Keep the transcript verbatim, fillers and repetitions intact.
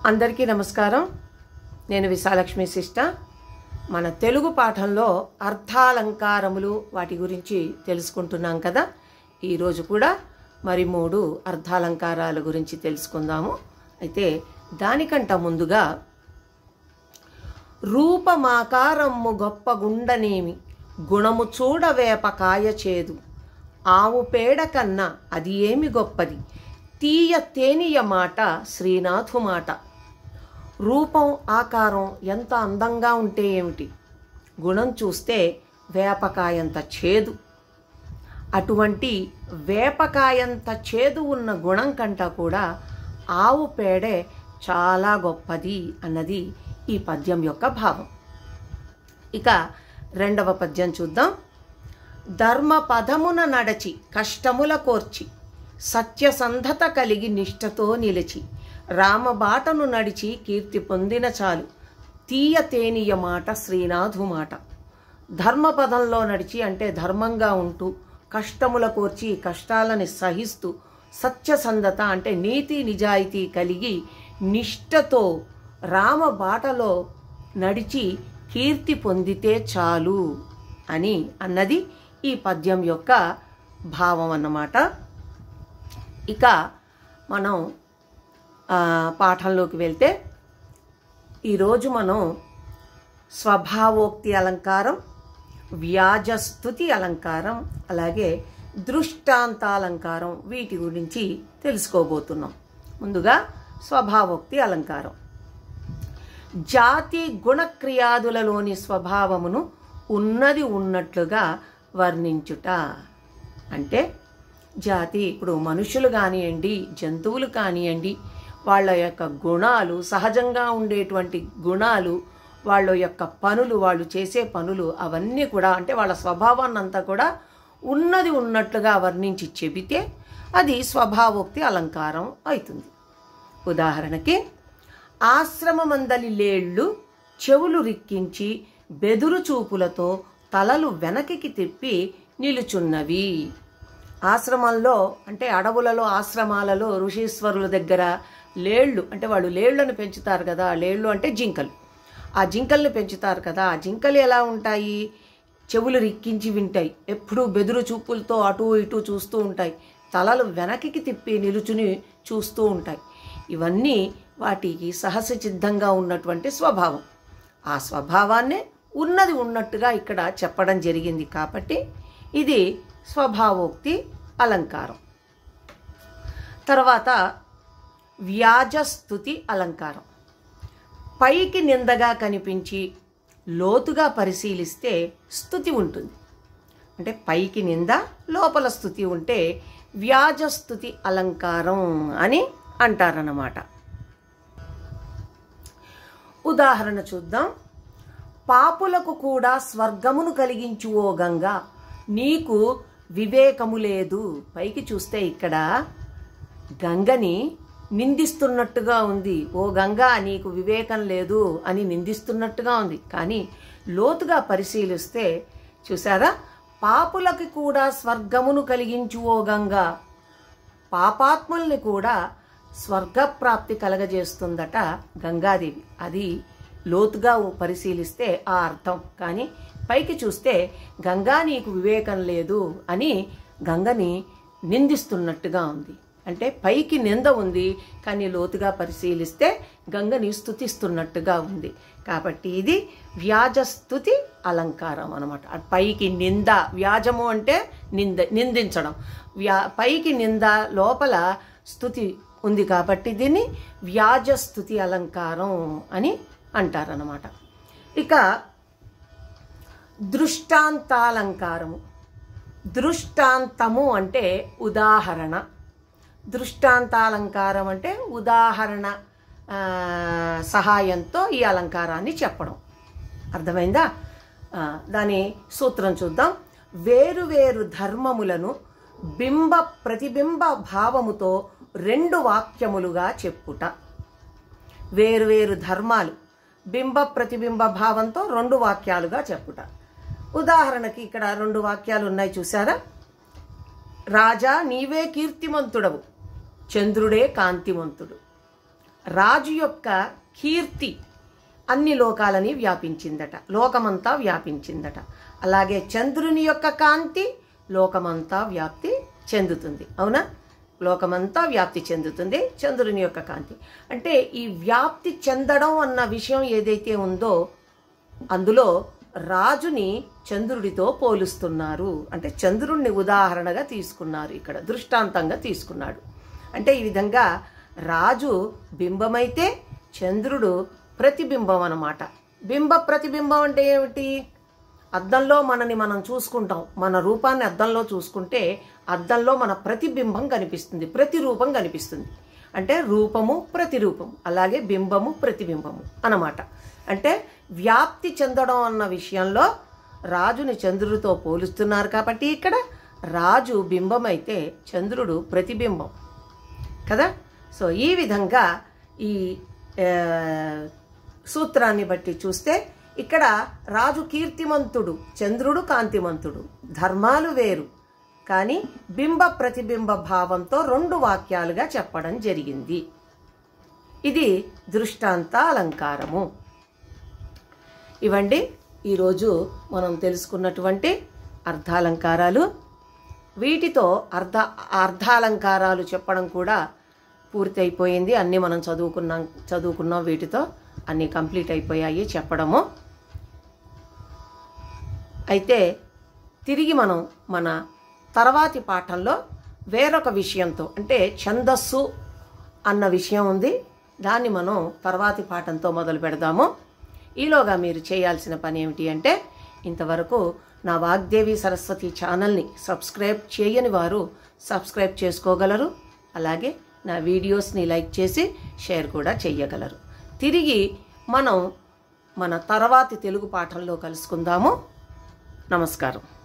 అందరికీ నమస్కారం. నేను విశాలక్ష్మి సిస్టర్. మన తెలుగు పాఠంలో అర్థాలంకారములు వాటి గురించి తెలుసుకుంటున్నాం కదా. ఈరోజు కూడా మరి మూడు అర్థాలంకారాల గురించి తెలుసుకుందాము. అయితే దానికంట ముందుగా రూపమాకారము గొప్ప గుండనేమి గుణము చూడవేపకాయ చేదు ఆవు పేడ కన్నా అది ఏమి గొప్పది తీయ తేనియ మాట శ్రీనాథు మాట. రూపం ఆకారం ఎంత అందంగా ఉంటే ఏమిటి, గుణం చూస్తే వేపకాయంత చేదు. అటువంటి వేపకాయంత చేదు ఉన్న గుణం కంట కూడా ఆవు పేడే చాలా గొప్పది అన్నది ఈ పద్యం యొక్క భావం. ఇక రెండవ పద్యం చూద్దాం. ధర్మ పదమున నడచి కష్టముల కోర్చి సత్యసంధత కలిగి నిష్ఠతో నిలిచి రామబాటను నడిచి కీర్తి పొందిన చాలు తీయ తేనియ మాట శ్రీనాథు మాట. ధర్మపదంలో నడిచి అంటే ధర్మంగా ఉంటూ కష్టముల కోర్చి కష్టాలని సహిస్తూ సత్యసంధత అంటే నీతి నిజాయితీ కలిగి నిష్ఠతో రామబాటలో నడిచి కీర్తి పొందితే చాలు అని అన్నది ఈ పద్యం యొక్క భావం అన్నమాట. ఇక మనం పాఠంలోకి వెళ్తే ఈరోజు మనం స్వభావోక్తి అలంకారం, వ్యాజస్తుతి అలంకారం, అలాగే దృష్టాంతాలంకారం వీటి గురించి తెలుసుకోబోతున్నాం. ముందుగా స్వభావోక్తి అలంకారం. జాతి గుణక్రియాదులలోని స్వభావమును ఉన్నది ఉన్నట్లుగా వర్ణించుట. అంటే జాతి ఇప్పుడు మనుషులు కానివ్వండి, జంతువులు కానివ్వండి, వాళ్ళ యొక్క గుణాలు, సహజంగా ఉండేటువంటి గుణాలు, వాళ్ళ యొక్క పనులు, వాళ్ళు చేసే పనులు అవన్నీ కూడా అంటే వాళ్ళ స్వభావాన్ని అంతా కూడా ఉన్నది ఉన్నట్లుగా వర్ణించి చెబితే అది స్వభావోక్తి అలంకారం అవుతుంది. ఉదాహరణకి ఆశ్రమమందలి లేళ్ళు చెవులు రిక్కించి బెదురు చూపులతో తలలు వెనక్కి తిప్పి నిలుచున్నవి. ఆశ్రమంలో అంటే అడవులలో ఆశ్రమాలలో ఋషీశ్వరుల దగ్గర లేళ్ళు అంటే వాళ్ళు లేళ్లను పెంచుతారు కదా. లేళ్ళు అంటే జింకలు. ఆ జింకల్ని పెంచుతారు కదా. ఆ జింకలు ఎలా ఉంటాయి, చెవులు రిక్కించి వింటాయి, ఎప్పుడూ బెదురు చూపులతో అటు ఇటు చూస్తూ ఉంటాయి, తలలు వెనక్కి తిప్పి నిలుచుని చూస్తూ ఉంటాయి. ఇవన్నీ వాటికి సహజసిద్ధంగా ఉన్నటువంటి స్వభావం. ఆ స్వభావాన్నే ఉన్నది ఉన్నట్టుగా ఇక్కడ చెప్పడం జరిగింది కాబట్టి ఇది స్వభావోక్తి అలంకారం. తర్వాత వ్యాజస్తుతి అలంకారం. పైకి నిందగా కనిపించి లోతుగా పరిశీలిస్తే స్తుతి ఉంటుంది. అంటే పైకి నింద లోపల స్తుతి ఉంటే వ్యాజస్తుతి అలంకారం అని అంటారన్నమాట. ఉదాహరణ చూద్దాం. పాపులకు కూడా స్వర్గమును కలిగించు ఓ గంగా నీకు వివేకము లేదు. పైకి చూస్తే ఇక్కడ గంగని నిందిస్తున్నట్టుగా ఉంది. ఓ గంగా నీకు వివేకం లేదు అని నిందిస్తున్నట్టుగా ఉంది. కానీ లోతుగా పరిశీలిస్తే చూసారా, పాపులకి కూడా స్వర్గమును కలిగించు ఓ గంగా, పాపాత్ముల్ని కూడా స్వర్గప్రాప్తి కలగజేస్తుందట గంగాదేవి. అది లోతుగా పరిశీలిస్తే ఆ అర్థం. కానీ పైకి చూస్తే గంగా నీకు వివేకం లేదు అని గంగని నిందిస్తున్నట్టుగా ఉంది. అంటే పైకి నింద ఉంది, కానీ లోతుగా పరిశీలిస్తే గంగని స్తుతిస్తున్నట్టుగా ఉంది. కాబట్టి ఇది వ్యాజస్తుతి అలంకారం అన్నమాట. పైకి నింద, వ్యాజము అంటే నింద, నిందించడం. వ్యా పైకి నింద, లోపల స్తుతి ఉంది కాబట్టి దీన్ని వ్యాజస్తుతి అలంకారం అని అంటారన్నమాట. ఇక దృష్టాంతాలంకారము. దృష్టాంతము అంటే ఉదాహరణ. దృష్టాంతాలంకారం అంటే ఉదాహరణ సహాయంతో ఈ అలంకారాన్ని చెప్పడం. అర్థమైందా? దాని సూత్రం చూద్దాం. వేరు వేరు ధర్మములను బింబ ప్రతిబింబ భావముతో రెండు వాక్యములుగా చెప్పుట. వేరువేరు ధర్మాలు బింబ ప్రతిబింబ భావంతో రెండు వాక్యాలుగా చెప్పుట. ఉదాహరణకి ఇక్కడ రెండు వాక్యాలు ఉన్నాయి చూసారా. రాజా నీవే కీర్తిమంతుడవు, చంద్రుడే కాంతిమంతుడు. రాజు యొక్క కీర్తి అన్ని లోకాలని వ్యాపించిందట, లోకమంతా వ్యాపించిందట. అలాగే చంద్రుని యొక్క కాంతి లోకమంతా వ్యాప్తి చెందుతుంది. అవునా? లోకమంతా వ్యాప్తి చెందుతుంది చంద్రుని యొక్క కాంతి. అంటే ఈ వ్యాప్తి చెందడం అన్న విషయం ఏదైతే ఉందో అందులో రాజుని చంద్రుడితో పోలుస్తున్నారు. అంటే చంద్రుణ్ణి ఉదాహరణగా తీసుకున్నారు, ఇక్కడ దృష్టాంతంగా తీసుకున్నాడు. అంటే ఈ విధంగా రాజు బింబమైతే చంద్రుడు ప్రతిబింబం అన్నమాట. బింబ ప్రతిబింబం అంటే ఏమిటి? అద్దంలో మనని మనం చూసుకుంటాం. మన రూపాన్ని అద్దంలో చూసుకుంటే అద్దంలో మన ప్రతిబింబం కనిపిస్తుంది, ప్రతిరూపం కనిపిస్తుంది. అంటే రూపము ప్రతిరూపం, అలాగే బింబము ప్రతిబింబము అన్నమాట. అంటే వ్యాప్తి చెందడం అన్న విషయంలో రాజుని చంద్రుడితో పోలుస్తున్నారు కాబట్టి ఇక్కడ రాజు బింబం అయితే చంద్రుడు ప్రతిబింబం కదా. సో ఈ విధంగా ఈ సూత్రాన్ని బట్టి చూస్తే ఇక్కడ రాజు కీర్తిమంతుడు, చంద్రుడు కాంతిమంతుడు. ధర్మాలు వేరు, కానీ బింబ ప్రతిబింబ భావంతో రెండు వాక్యాలుగా చెప్పడం జరిగింది. ఇది దృష్టాంత అలంకారము. ఇవండి ఈరోజు మనం తెలుసుకున్నటువంటి అర్థాలంకారాలు. వీటితో అర్ధ అర్థాలంకారాలు చెప్పడం కూడా పూర్తి అయిపోయింది. అన్నీ మనం చదువుకున్నాం చదువుకున్నాం వీటితో అన్నీ కంప్లీట్ అయిపోయాయి చెప్పడము. అయితే తిరిగి మనం మన తర్వాతి పాఠంలో వేరొక విషయంతో, అంటే ఛందస్సు అన్న విషయం ఉంది, దాన్ని మనం తర్వాతి పాఠంతో మొదలు పెడదాము. ఈలోగా మీరు చేయాల్సిన పని ఏమిటి అంటే, ఇంతవరకు నా వాగ్దేవి సరస్వతి ఛానల్ని సబ్స్క్రైబ్ చేయని వారు సబ్స్క్రైబ్ చేసుకోగలరు. అలాగే నా వీడియోస్ని లైక్ చేసి షేర్ కూడా చేయగలరు. తిరిగి మనం మన తర్వాతి తెలుగు పాఠంలో కలుసుకుందాము. నమస్కారం.